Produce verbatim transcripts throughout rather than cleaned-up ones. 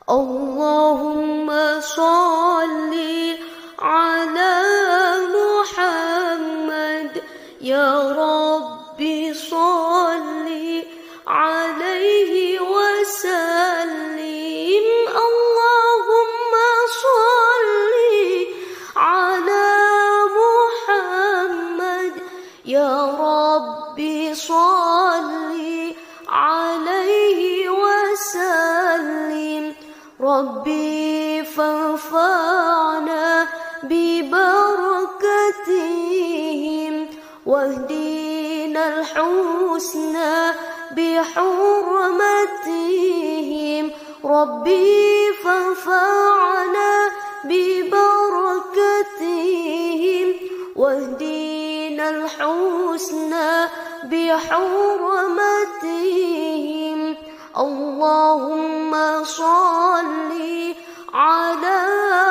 اللهم صل على محمد يا ربي صل عليه وسلم. اللهم صل على محمد يا ربي صل عليه وسلم. ربي فانفعنا ببركتهم واهدنا الحسنى بحرمتهم. ربي فانفعنا ببركتهم واهدنا الحسنى بحرمتهم. اللهم صل على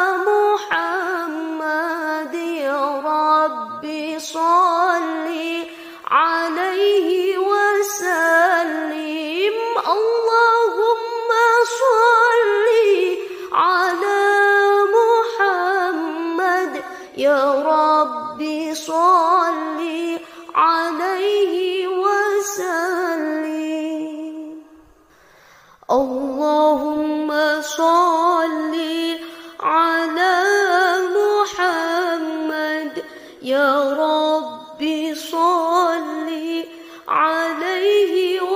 محمد يا ربي صل عليه وسلم. اللهم صل على محمد يا ربي صل عليه وسلم. اللهم صل على محمد يا ربي صل عليه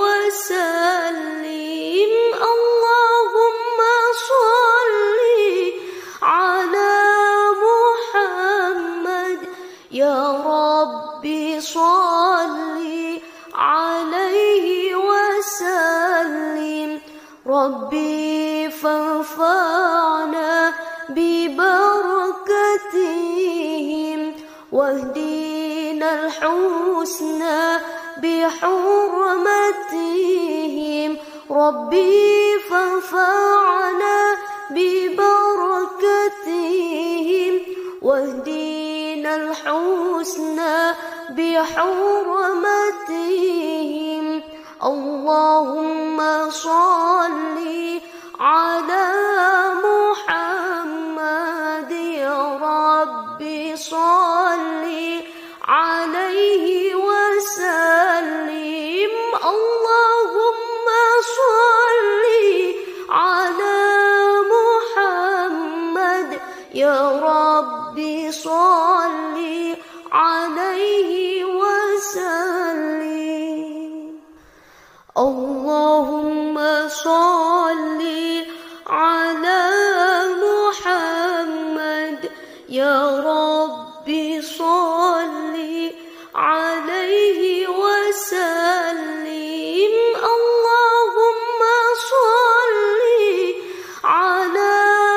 وسلم. اللهم صل على محمد يا ربي صل عليه وسلم. ربي فانفعنا ببركتهم واهدنا الحسنى بحرمتهم. ربي فانفعنا ببركتهم واهدنا الحسنى بحرمتهم. اللهم صل على محمد يا ربي صل عليه وسلم. اللهم صل على محمد يا ربي صل عليه وسلم. اللهم صل على محمد يا ربي صل عليه وسلم. اللهم صل على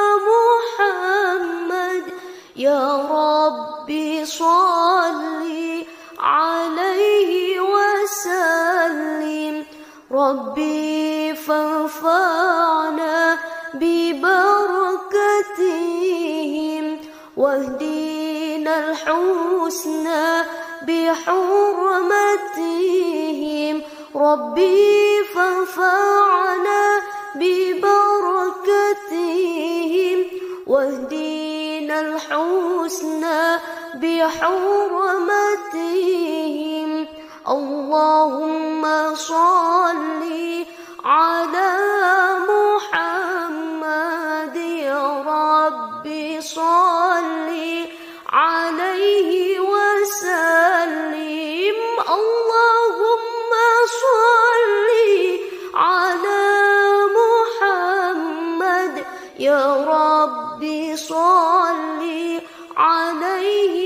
محمد يا ربي صل عليه وسلم. ربي فانفعنا ببركتهم واهدنا الحسنى بحرمتهم. ربي فانفعنا ببركتهم واهدنا الحسنى بحرمتهم. اللهم صل على محمد يا ربي صل عليه وسلم. اللهم صل على محمد يا ربي صل عليه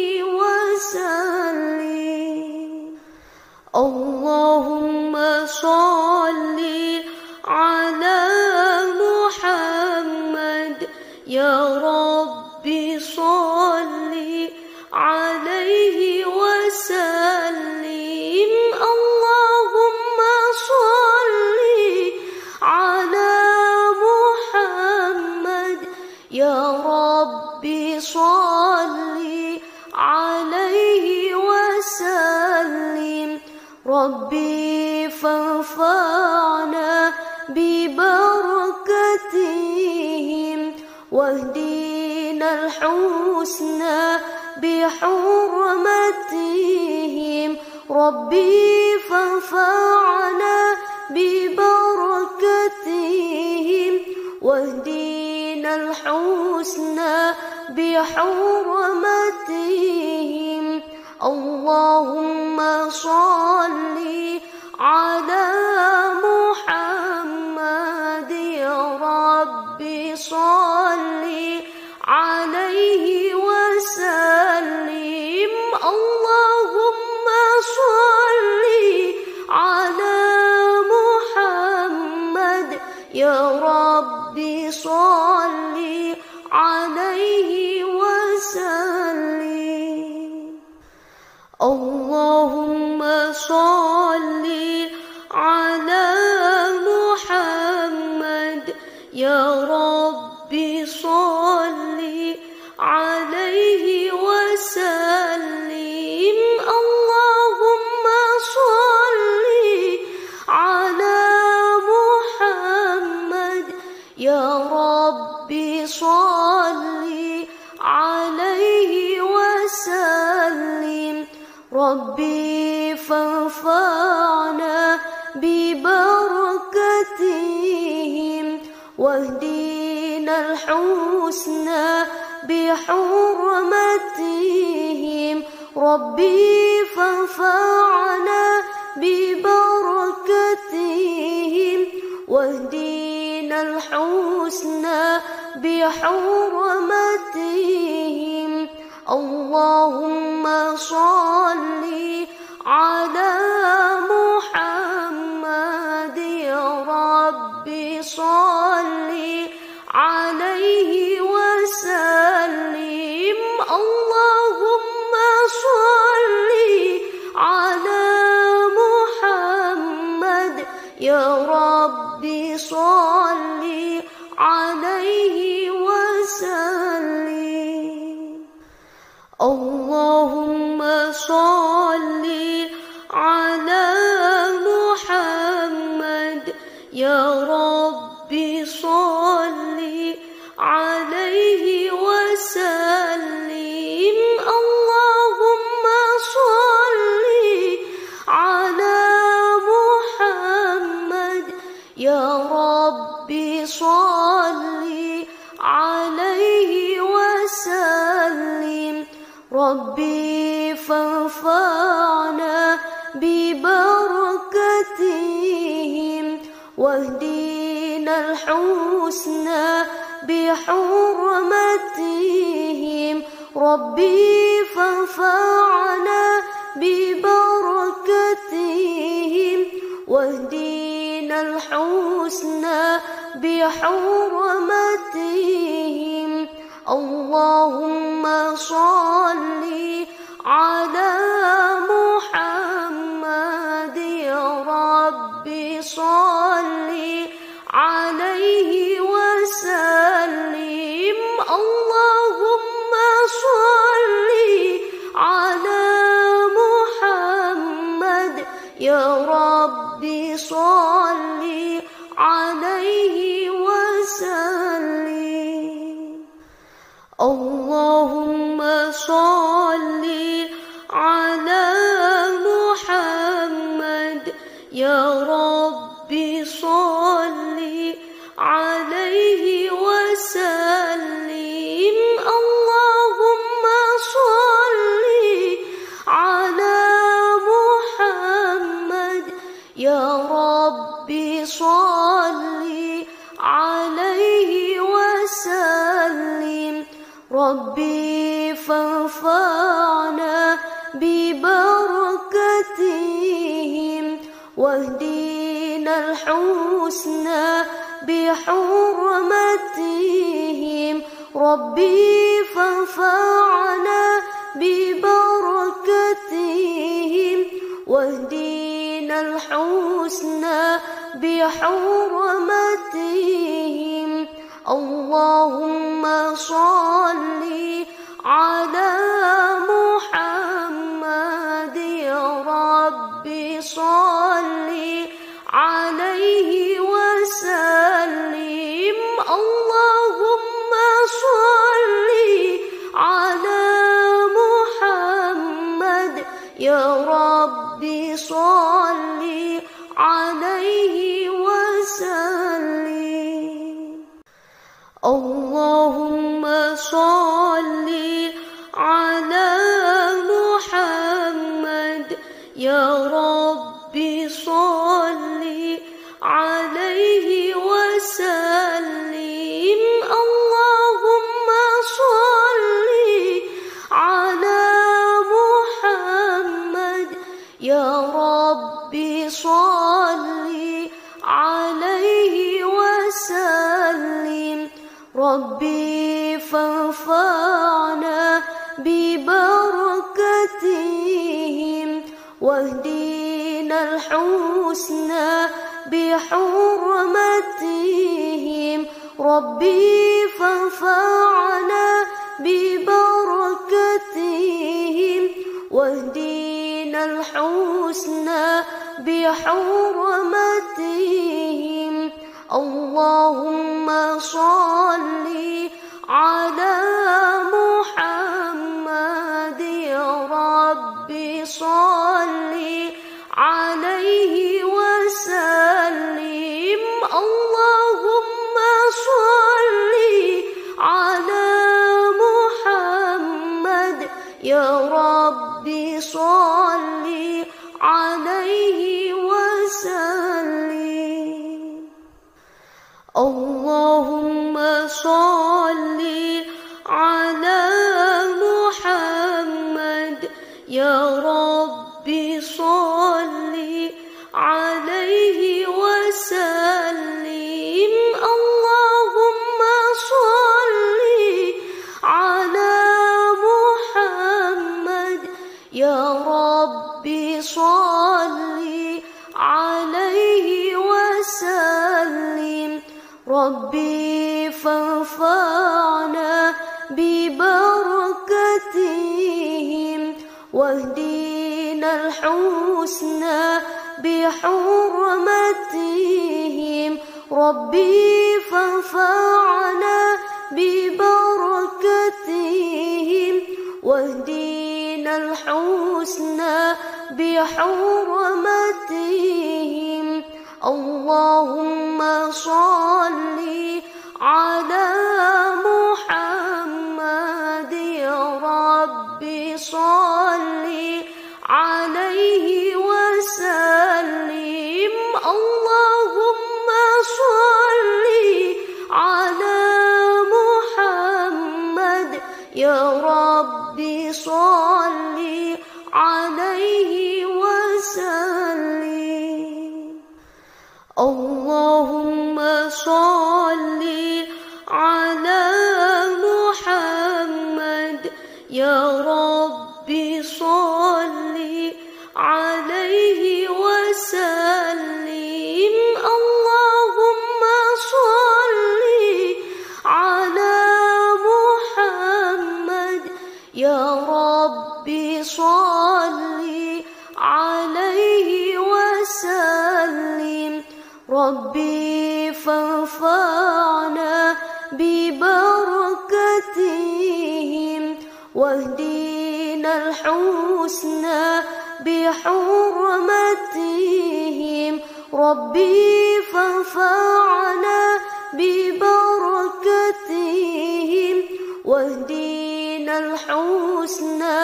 وسلم. اللهم صل على محمد يا ربي صل عليه وسلم. اللهم صل على محمد يا ربي صل عليه وسلم. ربي فانفعنا ببركته واهدنا الحسنى بحرمتهم ربي فانفعنا ببركتهم واهدنا الحسنى بحرمتهم اللهم صل على محمد يا ربي صل عليه وسلم اللهم صل على محمد يا ربي صل عليه وسلم اللهم صل على محمد يا ربي صل عليه وسلم اللهم صل على محمد يا ربي صل عليه وسلم ربي فانفعنا ببركتهم واهدنا الحسنى بحرمتهم ربي فانفعنا ببركتهم واهدنا الحسنى بحرمتهم اللهم صل على محمد يا ربي صل عليه وسلم اللهم صل على محمد يا ربي صل عليه وسلم اللهم صل على محمد يا ربي صل عليه وسلم اللهم صل على محمد يا ربي صل عليه وسلم ربي فانفعنا ببركتهم واهدنا الحسنى بحرمتهم ربي فانفعنا ببركتهم واهدنا الحسنى بحرمتهم اللهم صل على محمد يا ربي صل عليه وسلم اللهم صل على محمد يا ربي صل عليه وسلم اللهم صل على محمد يا ربي صل عليه وسلم اللهم صل على محمد يا ربي صل عليه وسلم ربي فانفعنا ببركتهم واهدنا الحسنى بحرمتهم ربي فانفعنا ببركتهم واهدنا الحسنى بحرمتهم اللهم صل على محمد يا ربي صل عليه وسلم اللهم اللهم صل على محمد يا رب صل عليه وسلم. اللهم صل على محمد يا رب صل عليه وسلم. ربي فانفعنا ببركتهم واهدنا الحسنى بحرمتهم. ربي فانفعنا ببركتهم واهدنا الحسنى بحرمتهم. اللهم صل على محمد يا رب صل عليه وسلم. اللهم صل على محمد يا رب صل عليه وسلم. اللهم صل على محمد يا رب صل عليه وسلم. اللهم صل على محمد يا رب صل عليه وسلم. ربي فانفعنا ببركتهم واهدنا الحسنى بحرمتهم. ربي فانفعنا ببركتهم واهدنا الحسنى بحرمتهم. اللهم صل على محمد يا رب صل عليه وسلم. اللهم صل على محمد يا رب صل عليه وسلم. اللهم صل على محمد يا رب صل عليه وسلم. اللهم صل على محمد يا رب صل عليه وسلم. ربي فانفعنا ببركتهم واهدنا الحسنى بحرمتهم. ربي فانفعنا ببركتهم واهدنا الحسنى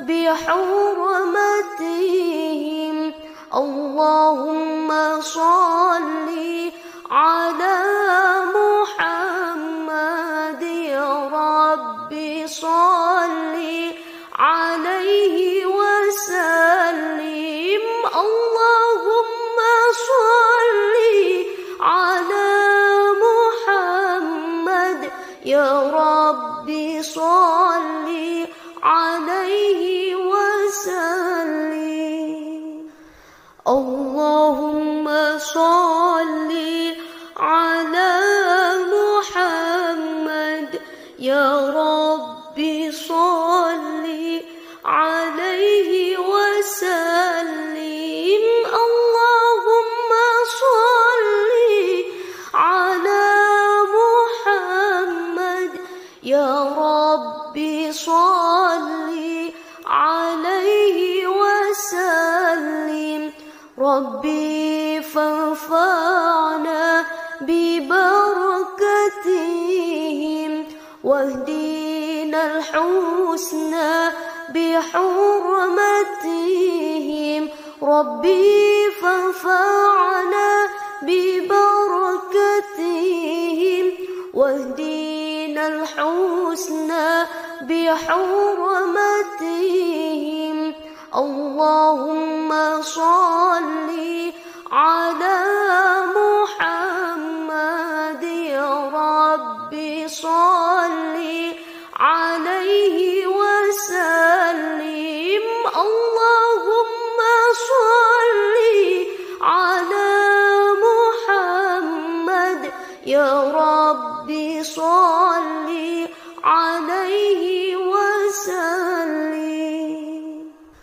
بحرمتهم. اللهم صل على محمد يا رب صل عليه وسلم. اللهم صل على محمد يا رب صل عليه وسلم. اللهم صل على محمد يا رب صل عليه وسلم. اللهم صل على محمد يا رب صل عليه وسلم. ربي فانفعنا ببركته واهدنا الحسنى بحرمتهم ربي فانفعنا ببركتهم واهدنا الحسنى بحرمتهم اللهم صل على محمد يا ربي صل عليه وسلم اللهم صل على محمد يا ربي صل عليه وسلم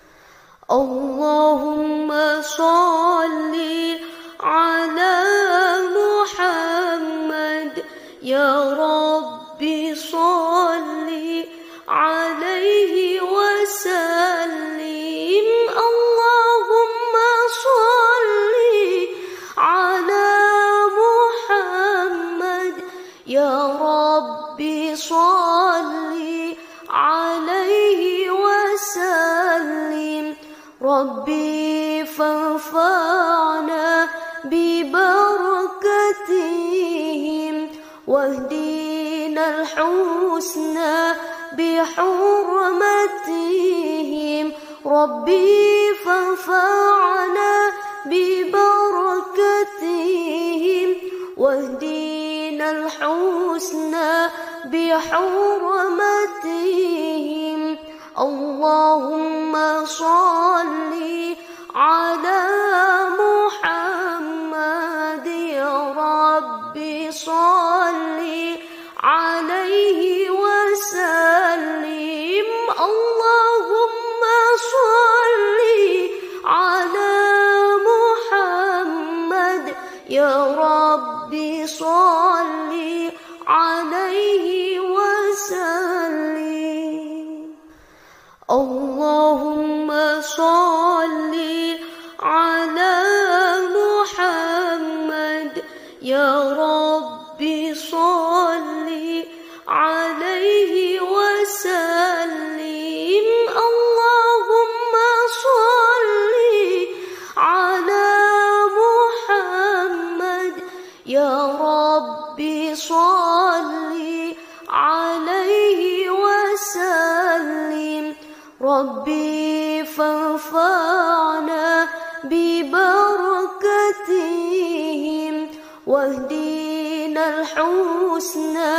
اللهم صل على محمد يا ربي صل عليه وسلم اللهم صل على محمد يا ربي صل عليه وسلم ربي فانفعنا ببركتهم واهدنا الحسنى بحرمتهم ربي فانفعنا ببركتهم واهدنا الحسنى بحرمتهم اللهم صل على محمد يا ربي صل عليه وسلم اللهم صل على محمد يا ربي صل عليه وسلم اللهم صل على محمد يا ربي صل عليه وسلم اللهم صل على محمد يا ربي صل عليه وسلم ربي فانفعنا ببركتهم واهدنا الحسنى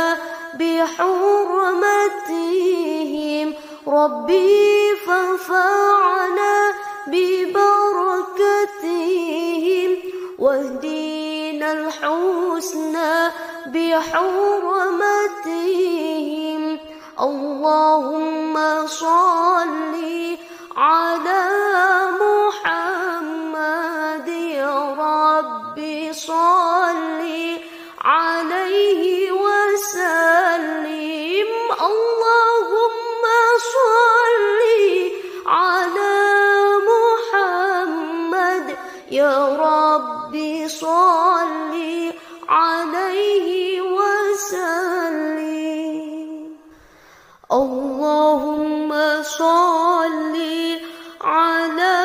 بحرمتهم ربي فانفعنا ببركتهم واهدنا الحسنى بحرمتهم اللهم صل على محمد يا ربي صل عليه وسلم اللهم صل على محمد يا ربي صل عليه وسلم اللهم صل على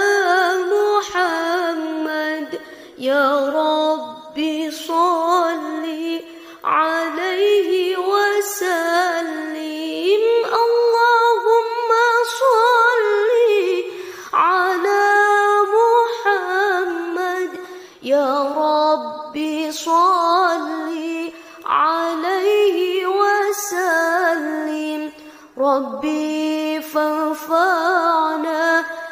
محمد يا ربي صل عليه وسلم اللهم صل على محمد يا ربي صل عليه وسلم ربي فانفعنا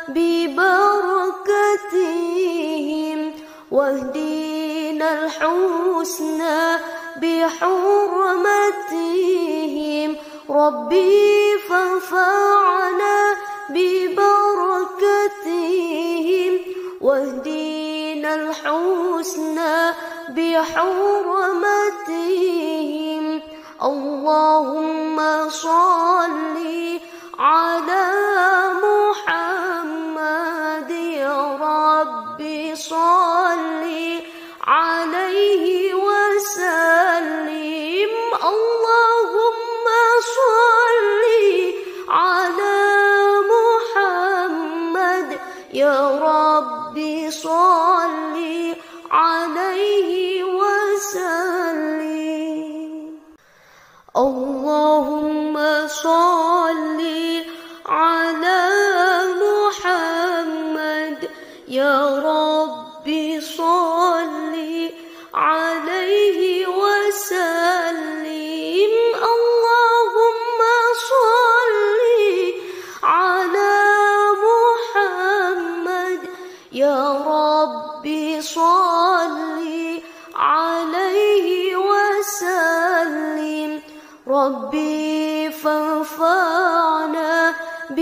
ببركتهم واهدنا الحسنى بحرمتهم ربي فانفعنا ببركتهم واهدنا الحسنى بحرمتهم اللهم صل على محمد يا ربي صل عليه وسلم اللهم اللهم صل على محمد يا ربي صل عليه وسلم. اللهم صل على محمد يا ربي صل عليه وسلم. ربي فانفعنا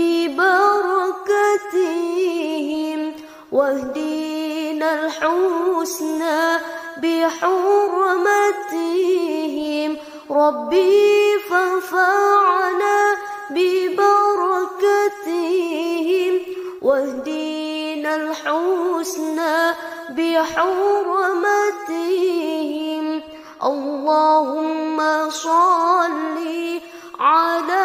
ببركتهم واهدنا الحسنى بحرمتهم. ربي فانفعنا ببركتهم واهدنا الحسنى بحرمتهم. اللهم صل على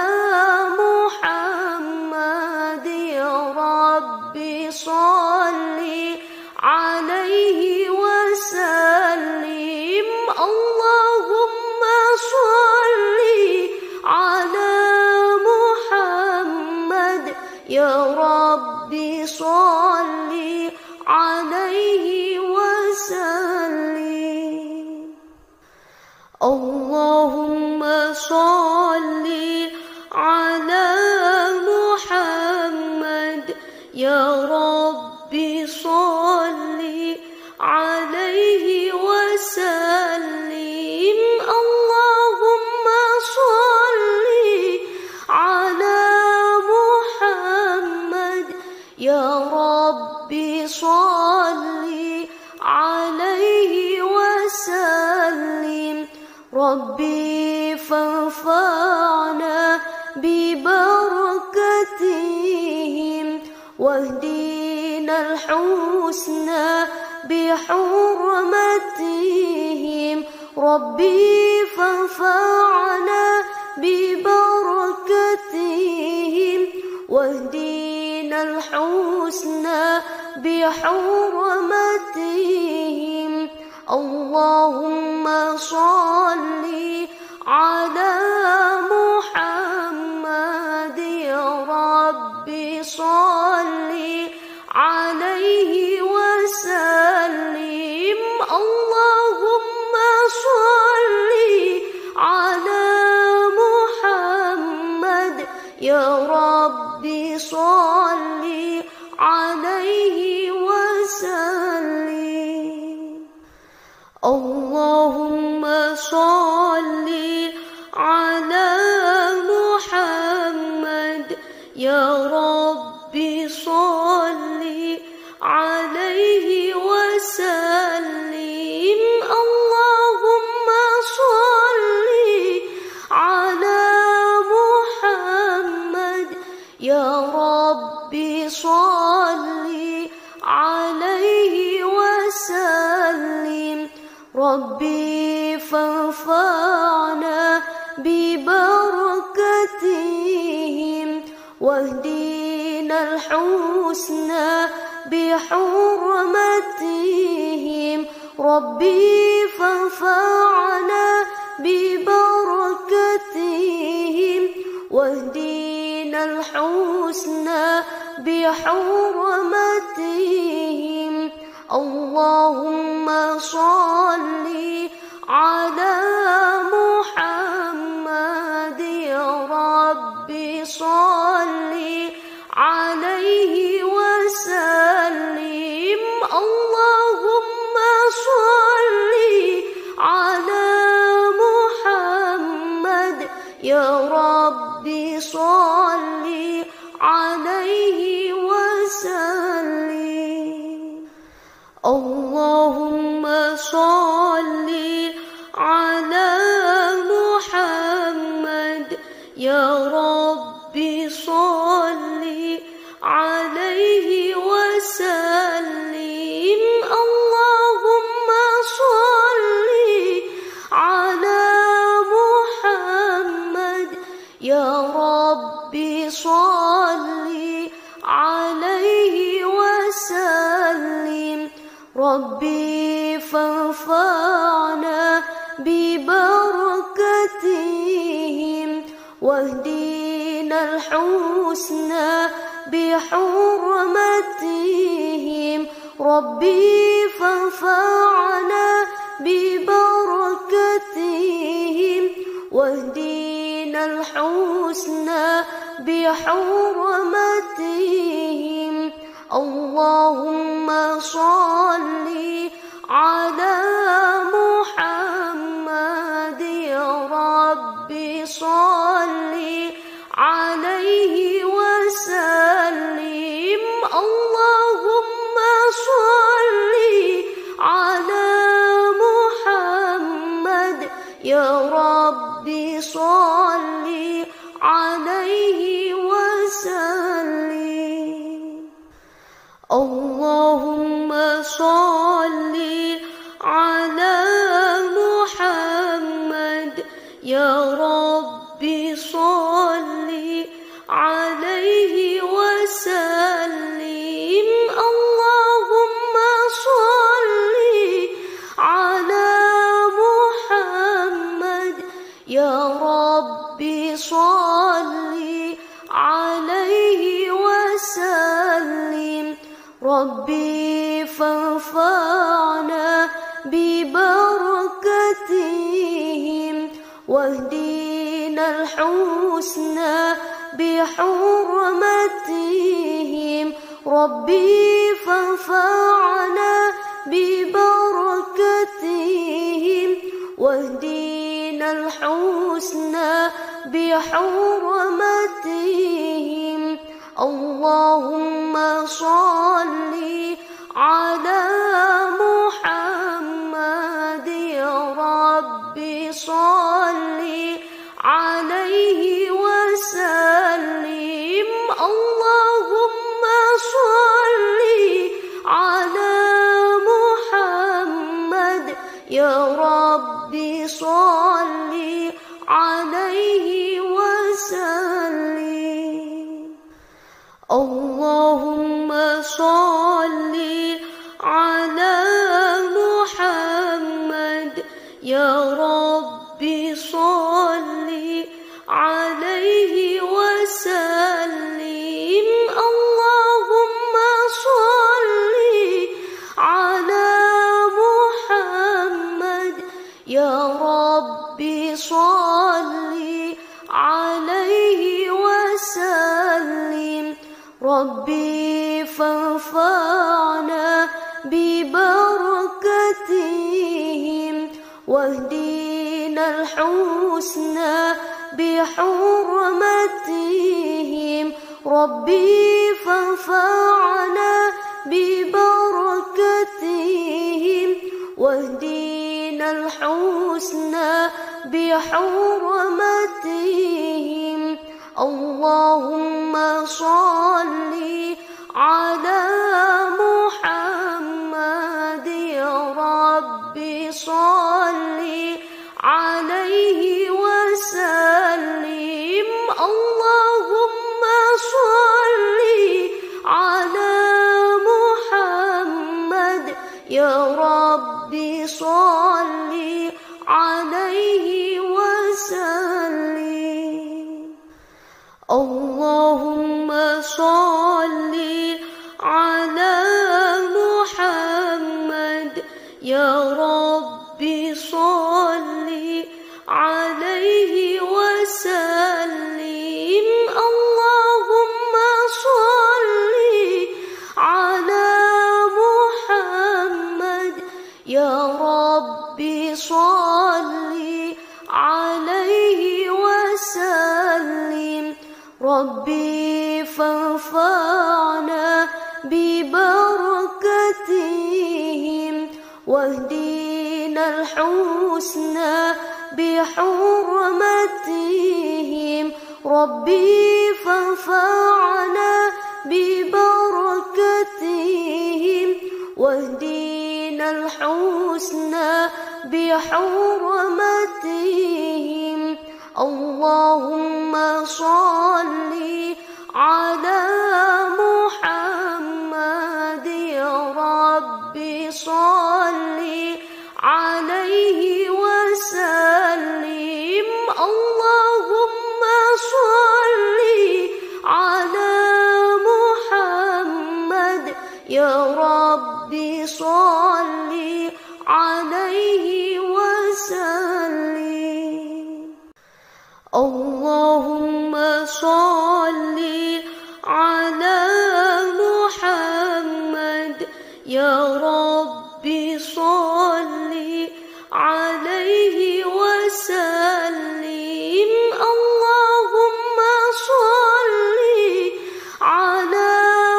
محمد يا ربي صل عليه وسلم. اللهم صل على محمد يا ربي صل عليه وسلم. اللهم صل على محمد يا ربي صل عليه وسلم. اللهم صل على محمد يا ربي صل عليه وسلم. ربي فانفعنا ببركتهم واهدنا الحسنى بحرمتهم. ربي فانفعنا ببركتهم واهدنا الحسنى بحرمتهم. اللهم صل على محمد يا ربي صل عليه وسلم. اللهم صل على محمد يا ربي صل عليه وسلم. اللهم صل على محمد يا ربي صل عليه وسلم. اللهم صل على محمد يا ربي صل عليه وسلم. ربي فانفعنا ببركتهم واهدنا الحسنى بحرمتهم. ربي فانفعنا ببركتهم واهدنا الحسنى بحرمتهم. اللهم صل على محمد يا ربي صل عليه وسلم. اللهم صل على محمد يا ربي صل عليه وسلم. اللهم صل على محمد يا ربي صل عليه وسلم. اللهم صل على محمد يا ربي صل عليه وسلم. ربي فانفعنا ببركته واهدنا الحسنى بحرمتهم ربي فانفعنا ببركتهم واهدنا الحسنى بحرمتهم اللهم صل على محمد يا ربي صل عليه وسلم اللهم صل على محمد يا ربي صل عليه وسلم اللهم صل على محمد يا ربي صل عليه وسلم اللهم صل على محمد يا ربي صل عليه وسلم ربي فانفعنا ببركتهم واهدنا الحسنى بحرمتهم ربي فانفعنا ببركتهم واهدنا الحسنى بحرمتهم اللهم صل على محمد يا ربي صل عليه وسلم اللهم صل على محمد يا ربي صل عليه وسلم اللهم صل على محمد يا ربي صل عليه وسلم اللهم صل على محمد يا ربي صل عليه وسلم ربي فانفعنا ببركتهم واهدنا الحسنى بحرمتهم ربي فانفعنا ببركتهم واهدنا الحسنى بحرمتهم اللهم صل على محمد يا ربي صل عليه وسلم اللهم صل على محمد يا ربي صل عليه وسلم اللهم صل على محمد يا ربي صل عليه وسلم اللهم صل على محمد يا ربي صل عليه وسلم ربي فانفعنا ببركتهم واهدنا الحسنى بحرمتهم ربي فانفعنا ببركتهم واهدنا الحسنى بحرمتهم اللهم صل على محمد يا ربي صل عليه وسلم اللهم اللهم صل على محمد يا ربي صل عليه وسلم. اللهم صل على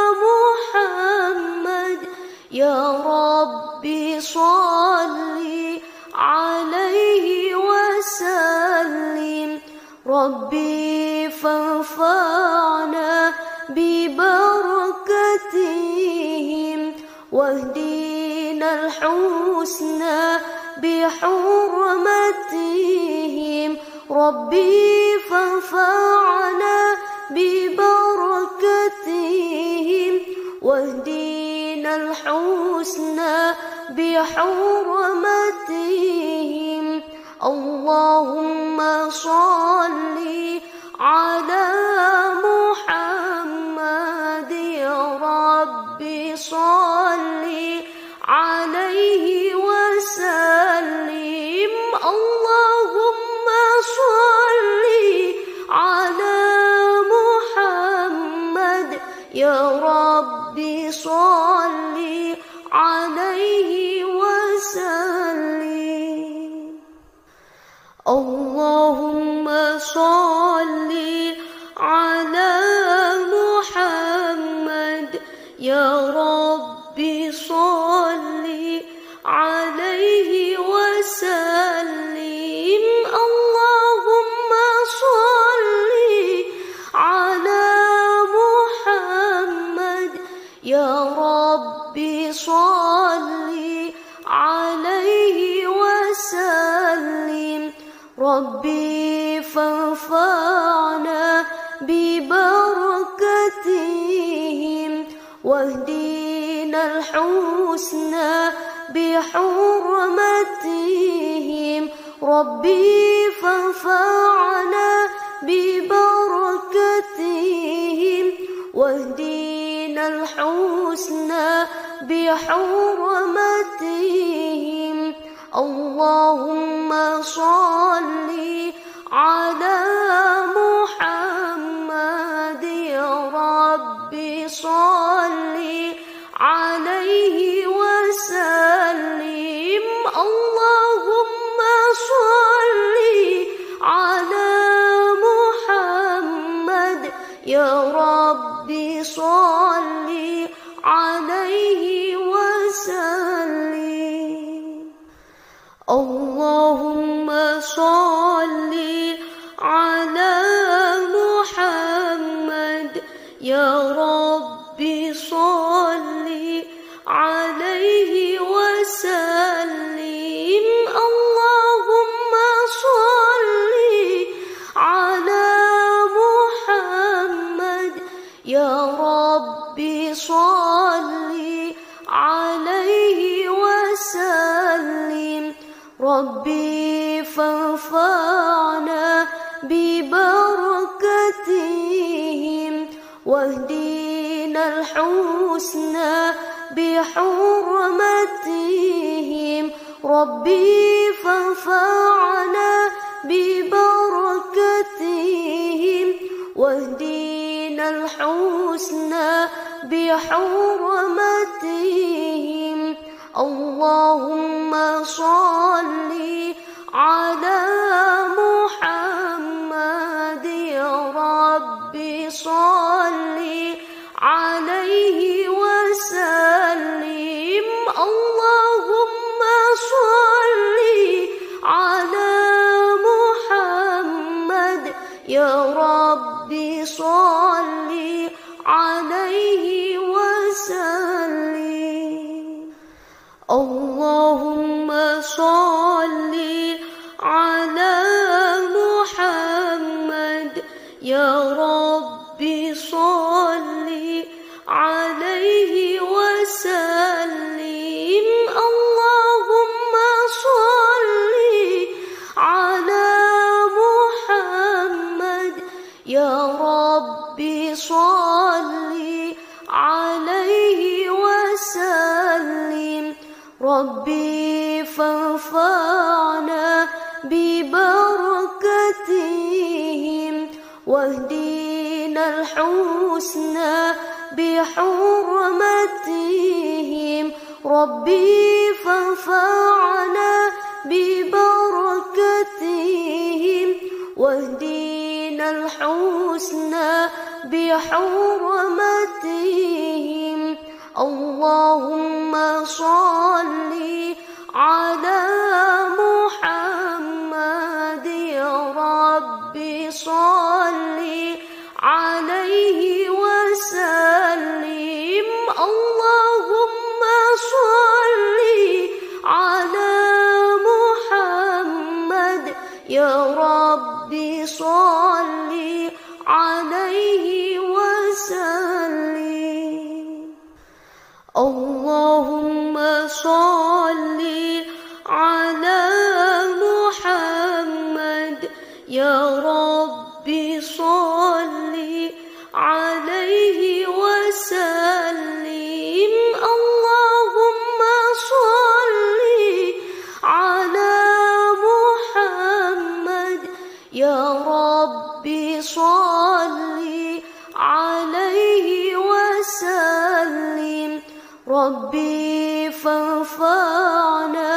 محمد يا ربي صل عليه وسلم. ربي فانفعنا ببركتهم واهدنا الحسنى بحرمتهم. ربي فانفعنا ببركتهم واهدنا الحسنى بحرمتهم. اللهم صل على محمد يا ربي صل عليه وسلم. اللهم صل على محمد يا ربي صل عليه وسلم. اللهم صل على محمد يا ربي صل عليه وسلم. اللهم صل على محمد يا ربي صل عليه وسلم. ربي فانفعنا ببركتهم واهدنا الحسنى بحرمتهم. ربي فانفعنا ببركتهم واهدنا الحسنى بحرمتهم. اللهم صل على محمد يا ربي صل عليه وسلم. اللهم صل على محمد يا ربي صل عليه وسلم. اللهم صل على محمد يا ربي صل عليه وسلم. اللهم صل على محمد يا ربي صل عليه وسلم. ربي فانفعنا ببركتهم واهدنا الحسنى بحرمتهم. ربي فانفعنا ببركتهم واهدنا الحسنى بحرمتهم. اللهم صل على محمد يا ربي صل عليه وسلم. اللهم صل على محمد يا ربي صل عليه وسلم. اللهم صل على محمد يا ربي صل عليه وسلم. اللهم صل على محمد يا ربي صل عليه وسلم. ربي فانفعنا ببركته واهدنا الحسنى بحرمتهم ربي فانفعنا ببركتهم واهدنا الحسنى بحرمتهم اللهم صل على محمد يا ربي صل عليه وسلم اللهم صل على محمد يا ربي صل عليه وسلم اللهم صل على محمد يا ربي صل عليه وسلم اللهم صل على محمد يا ربي صل عليه وسلم ربي فانفعنا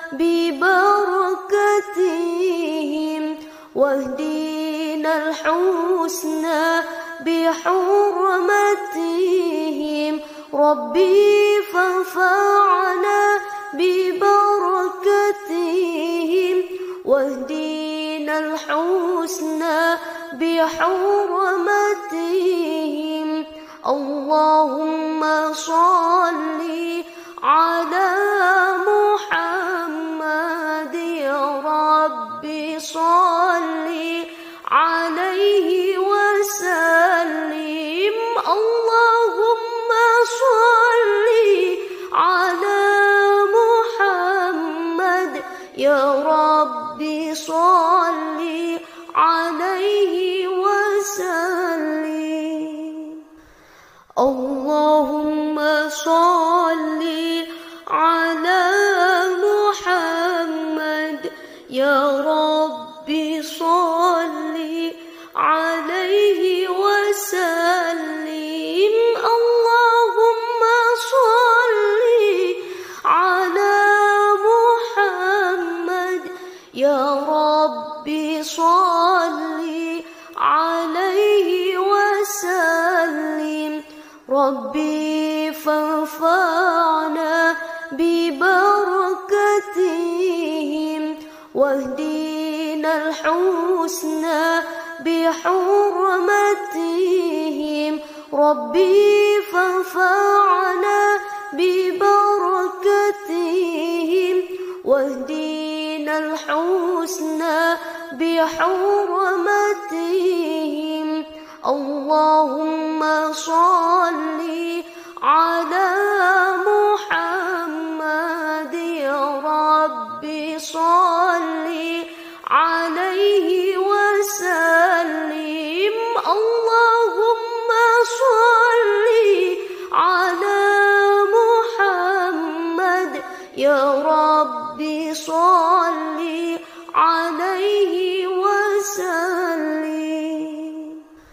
ببركتهم واهدنا الحسنى بحرمتهم ربي فانفعنا ببركتهم واهدنا الحسنى بحرمتهم اللهم صل على محمد يا ربي صل عليه وسلم اللهم صل على محمد يا ربي صل عليه وسلم اللهم صل على محمد يا ربي صل عليه وسلم اللهم صل على محمد يا ربي صل عليه وسلم ربي فانفعنا ببركتهم واهدنا الحسنى بحرمتهم ربي فانفعنا ببركتهم واهدنا الحسنى بحرمتهم اللهم صل على محمد يا ربي صل عليه وسلم اللهم صل على محمد يا ربي صل عليه وسلم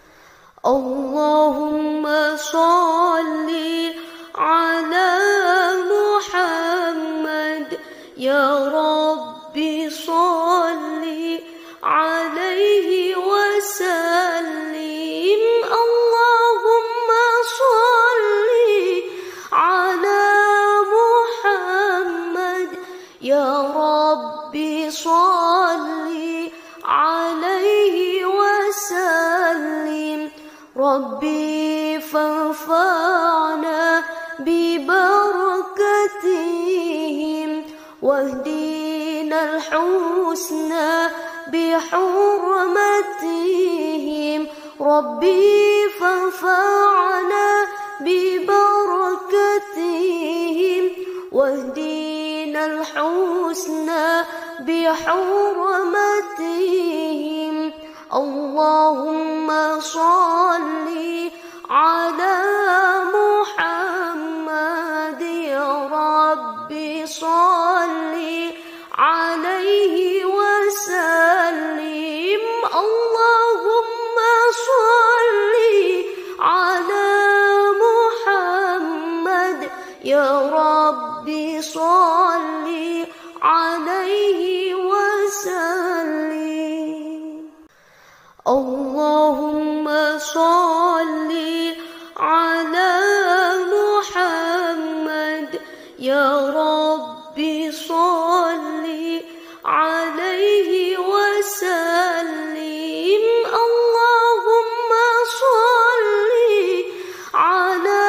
اللهم صل على محمد يا ربي صل عليه وسلم اللهم صل على محمد يا ربي صل عليه وسلم ربي فانفعنا ببركتهم واهدنا الحسنى بحرمتهم ربي فانفعنا ببركتهم واهدنا الحسنى بحرمتهم اللهم صل على محمد يا ربي صل عليه وسلم اللهم اللهم صل على محمد يا ربي صل عليه وسلم. اللهم صل على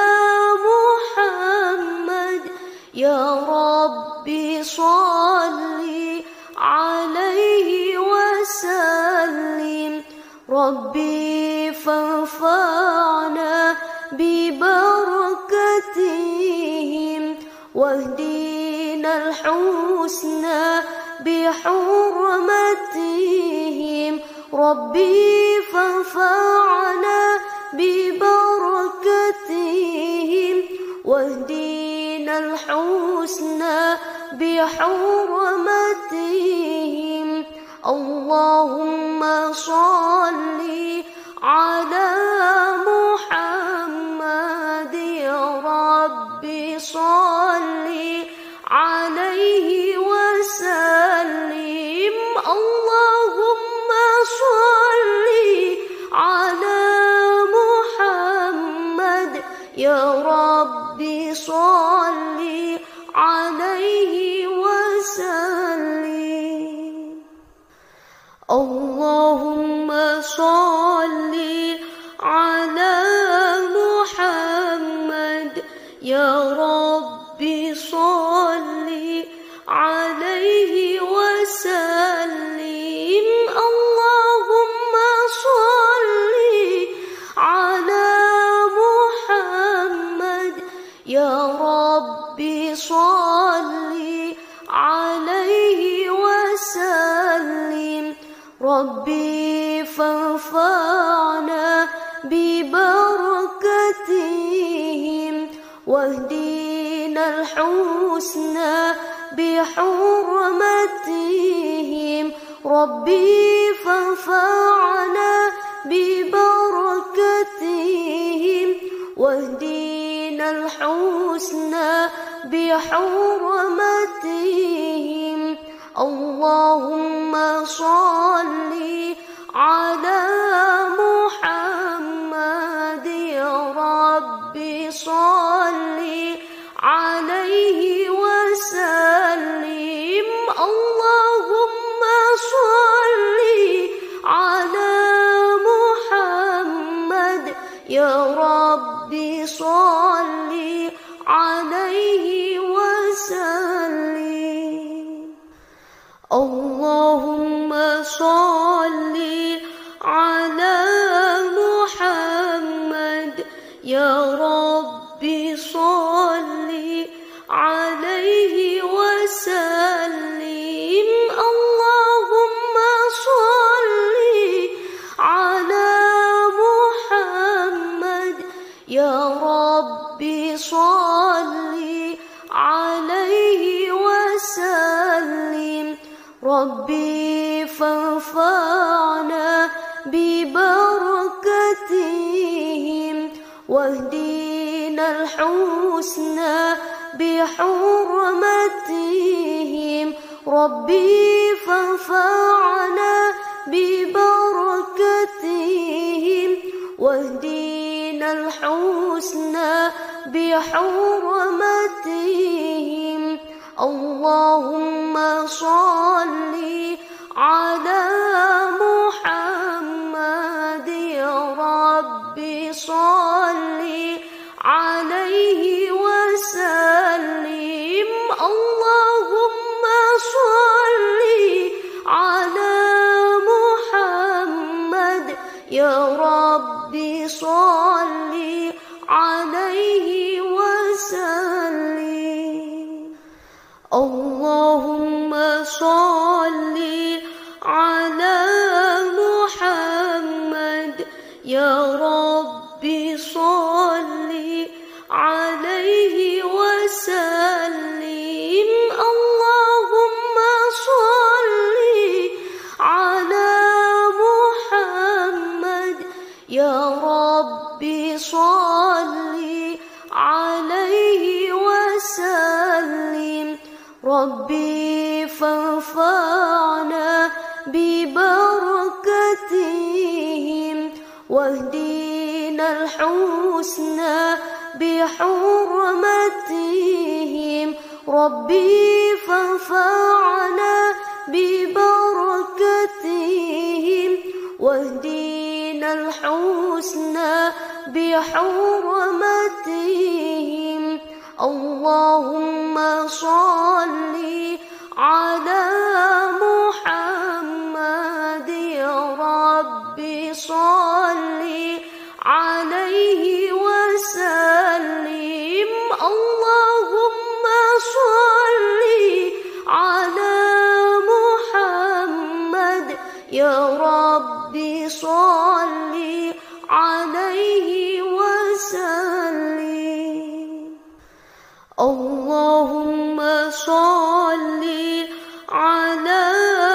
محمد يا ربي صل عليه وسلم. ربي فانفعنا ببركتهم واهدنا الحسنى بحرمتهم. ربي فانفعنا ببركتهم واهدنا الحسنى بحرمتهم. اللهم صل على محمد يا ربي صل عليه وسلم. اللهم صل على محمد يا ربي صل عليه وسلم. اللهم صل على محمد يا ربي صل عليه وسلم. اللهم صل على محمد يا ربي صل عليه وسلم. ربي فانفعنا ببركتهم واهدنا الحسنى بحرمتهم. ربي فانفعنا ببركتهم واهدنا الحسنى بحرمتهم. اللهم صل على محمد يا ربي صل عليه وسلم. اللهم صل على محمد يا ربي صل عليه وسلم. اللهم صل على محمد يا ربي صل عليه وسلم. اللهم صل على محمد يا ربي صل عليه وسلم. ربي فانفعنا ببركتهم واهدنا الحسنى بحرمتهم. ربي فانفعنا ببركتهم واهدنا الحسنى بحرمتهم. اللهم صل على محمد يا ربي صل عليه وسلم. اللهم صل على محمد يا ربي صل عليه وسلم. اللهم صل على محمد يا ربي صل عليه وسلم. اللهم صل على محمد يا ربي صل عليه وسلم. ربي فانفعنا ببركته واهدنا الحسنى بحرمتهم ربي فانفعنا ببركتهم واهدنا الحسنى بحرمتهم اللهم صل على محمد يا ربي صل عليه وسلم اللهم صل على محمد يا ربي صل عليه وسلم اللهم صل على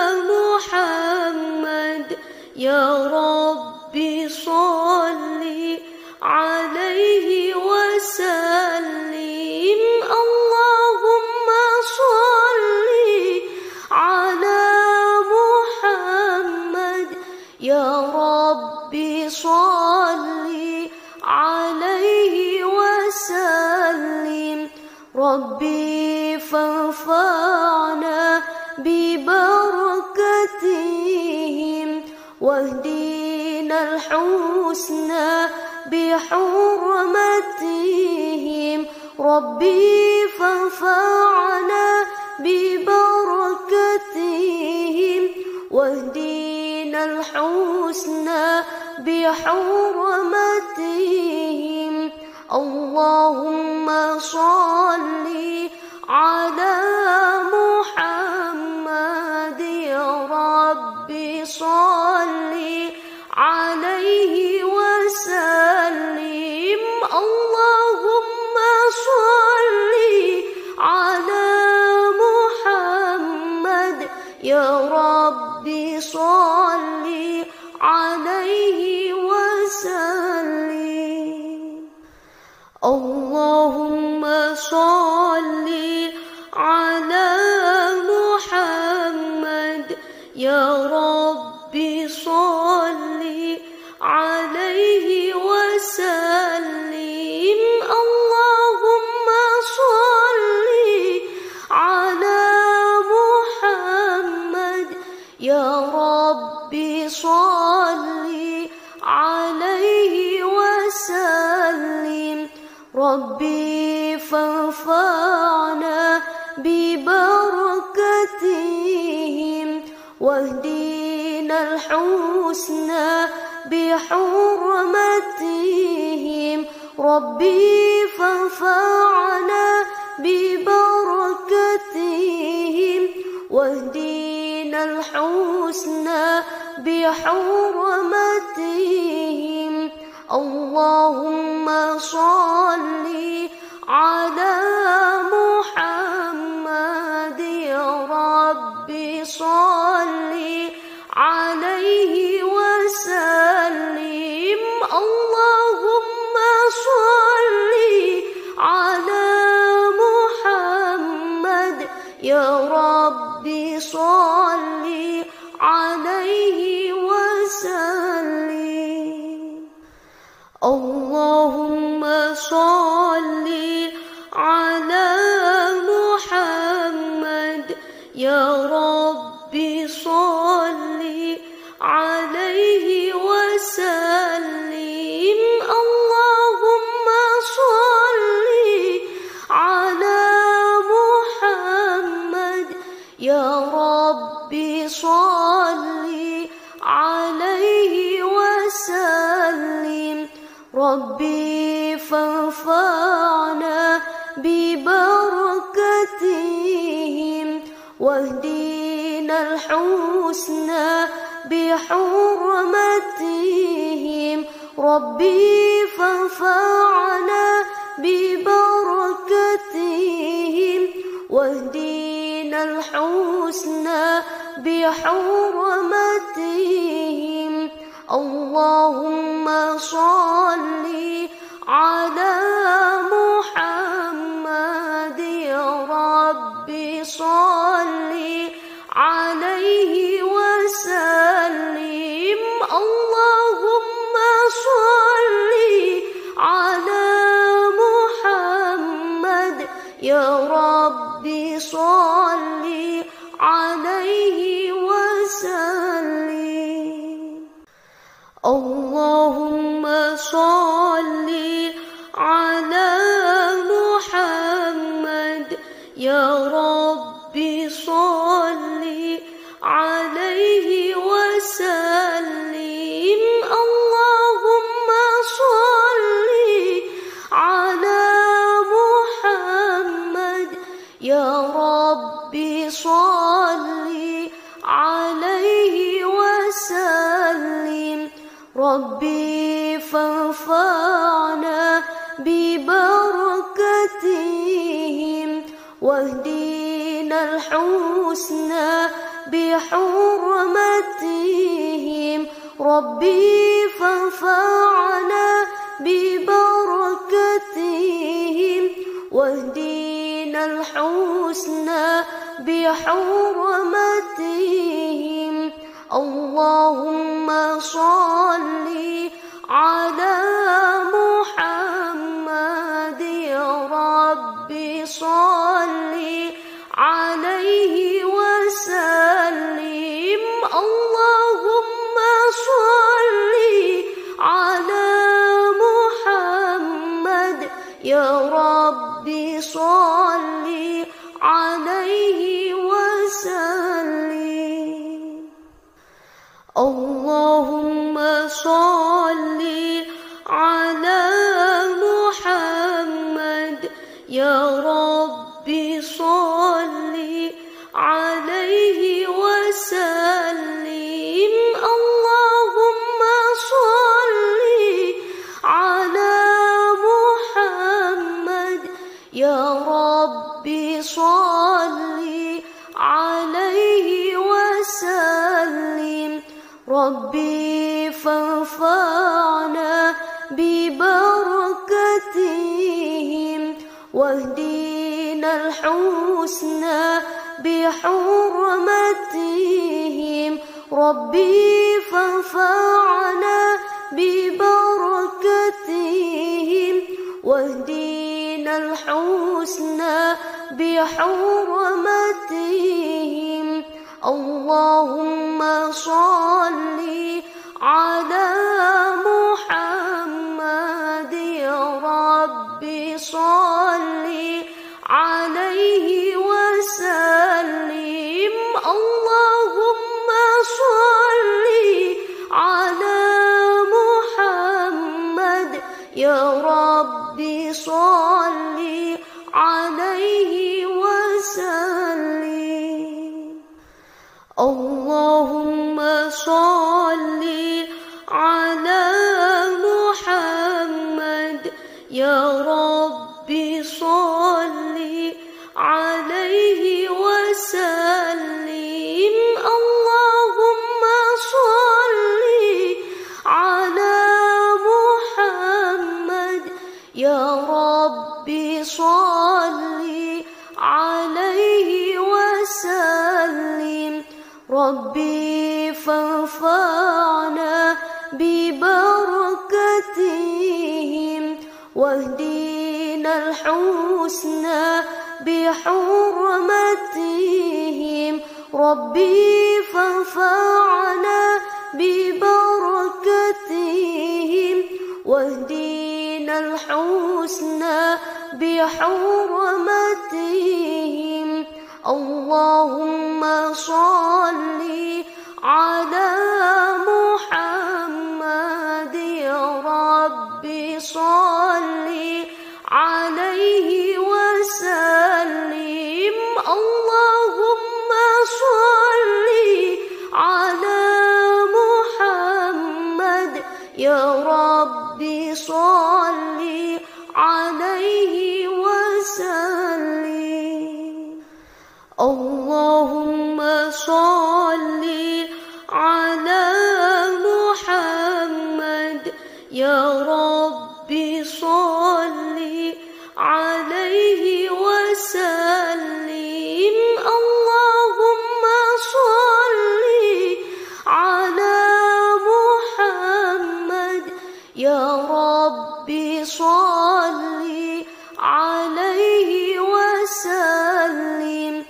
محمد يا ربي صل عليه وسلم اللهم صل على محمد يا ربي صل عليه وسلم ربي فانفعنا ببركتهم واهدنا الحسنى بحرمتهم ربي فانفعنا ببركتهم واهدنا الحسنى بحرمتهم اللهم صل على محمد يا ربي صل عليه وسلم اللهم صل على محمد يا ربي صل عليه وسلم اللهم صل على محمد يا ربي صل عليه وسلم اللهم صل على محمد يا ربي صل عليه وسلم ربي فانفعنا ببركتهم واهدنا الحسنى بحرمتهم ربي فانفعنا ببركتهم واهدنا الحسنى بحرمتهم اللهم صل على محمد يا ربي صل عليه وسلم اللهم صل على محمد يا ربي صل عليه وسلم اللهم صل على محمد يا ربي صل عليه وسلم اللهم صل على محمد يا ربي صل عليه وسلم ربي فانفعنا ببركتهم واهدنا الحسنى بحرمتهم ربي فانفعنا ببركتهم واهدنا الحسنى بحرمتهم اللهم صل على محمد يا ربي صل عليه وسلم اللهم اللهم صل على محمد يا ربي صل عليه وسلم. اللهم صل على محمد يا ربي صل عليه وسلم. ربي فانفعنا ببركتهم واهدنا الحسنى بحرمتهم. ربي فانفعنا ببركتهم واهدنا الحسنى بحرمتهم. اللهم صل على محمد يا ربي صل عليه وسلم. اللهم صل على محمد يا ربي صل عليه وسلم. اللهم صل على محمد يا ربي صل عليه وسلم. اللهم صل على محمد يا ربي صل عليه وسلم. ربي فانفعنا ببركتهم واهدنا الحسنى بحرمتهم. ربي فانفعنا ببركتهم واهدنا الحسنى بحرمتهم. اللهم صل على محمد يا ربي صل عليه وسلم. اللهم صل على محمد يا ربي صل عليه وسلم. اللهم صل على محمد يا ربي صل عليه وسلم. اللهم صل على محمد يا ربي صل عليه وسلم. ربي فانفعنا ببركتهم واهدنا الحسنى بحرمتهم. ربي فانفعنا ببركتهم واهدنا الحسنى بحرمتهم. اللهم صل على محمد يا ربي صل عليه وسلم. اللهم صل على محمد يا ربي صل عليه وسلم. اللهم صل على محمد يا ربي صل عليه وسلم. اللهم صل على محمد يا ربي صل عليه وسلم.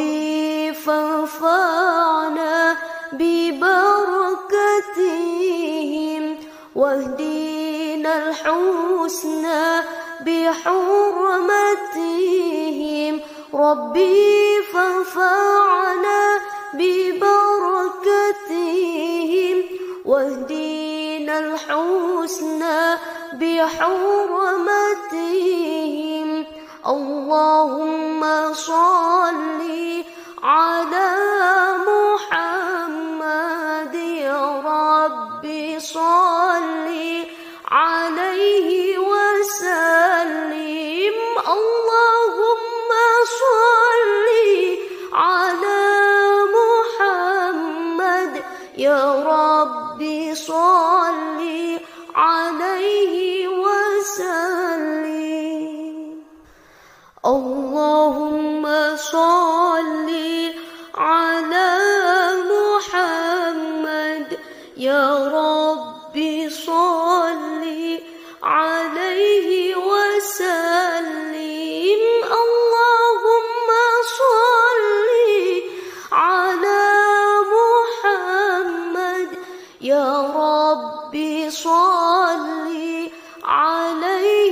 ربي فانفعنا ببركته واهدنا الحسنى بحرمتهم ربي فانفعنا ببركتهم واهدنا الحسنى بحرمتهم اللهم صل على محمد يا ربي صل عليه وسلم اللهم صل على محمد يا ربي صل عليه وسلم اللهم صل على محمد يا ربي صل عليه وسلم اللهم صل على محمد يا ربي صل عليه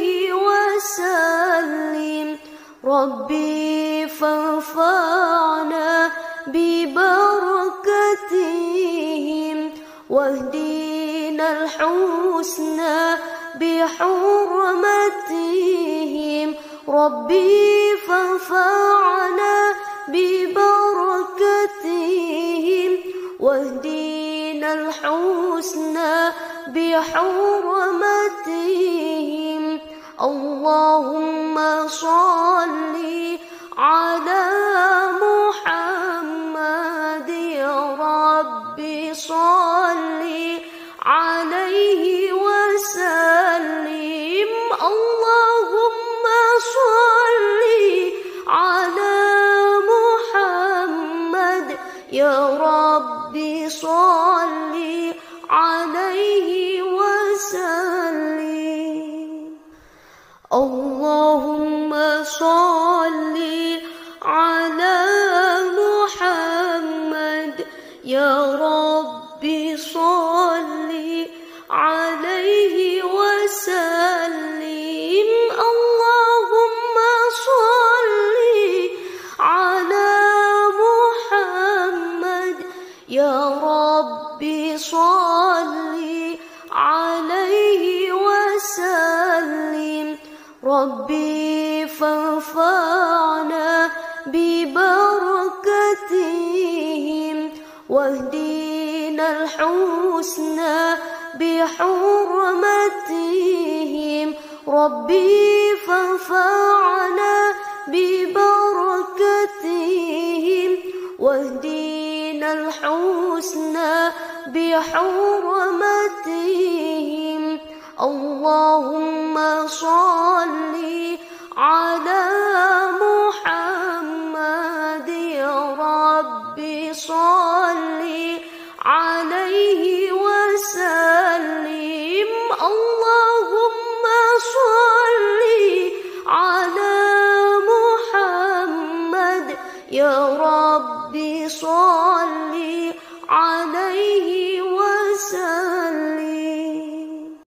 وسلم ربي فانفعنا ببركتهم واهدنا الحسنى بحرمتهم ربي فانفعنا ببركتهم واهدنا الحسنى بحرمتهم اللهم صل على محمد يا ربي صل عليه وسلم اللهم صل على محمد يا ربي صل عليه وسلم اللهم صل على محمد يا ربي صل عليه وسلم اللهم صل على محمد يا ربي صل عليه وسلم ربي فانفعنا ببركتهم واهدنا الحسنى بحرمتهم ربي فانفعنا ببركتهم واهدنا الحسنى بحرمتهم اللهم صل على